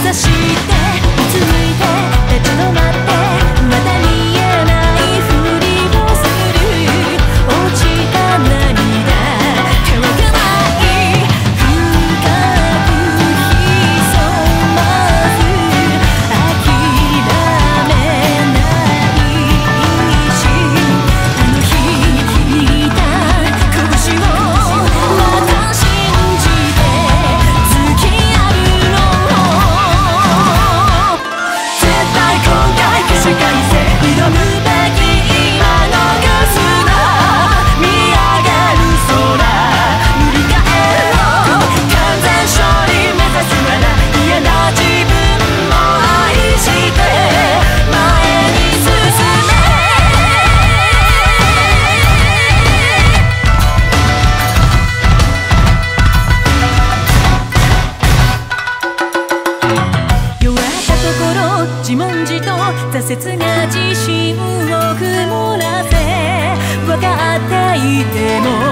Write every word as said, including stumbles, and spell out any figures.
指して見つめて立ち止まってまだ見えないふりをする落ちた涙乾かない深く潜まず諦めないしあの日引いた拳をまた信じて突き破ろう絶対今回起死回生挑むべき今のガスだ見上がる空塗り替えろ完全勝利目指すなら嫌な自分も愛して前に進め弱ったところ自問自答挫折が自信を曇らせ分かっていても